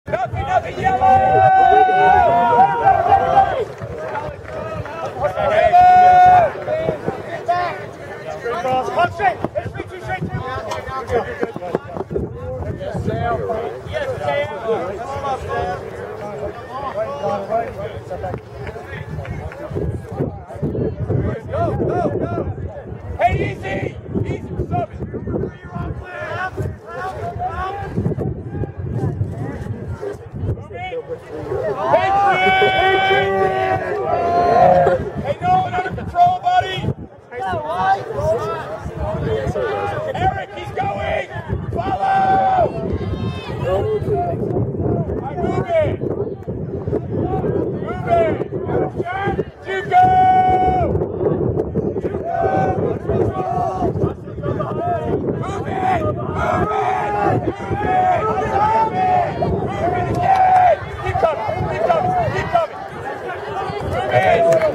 Nothing yellow! Come straight! It's 3-2 straight through! Yes, Sam! Yes, Sam! Come on, Sam! Go! Hey, easy! Easy, stop it! Hey, Nolan, under control, buddy! Eric, he's going! Follow! Right, move it! Jugo! Move it again! Keep coming! Move it!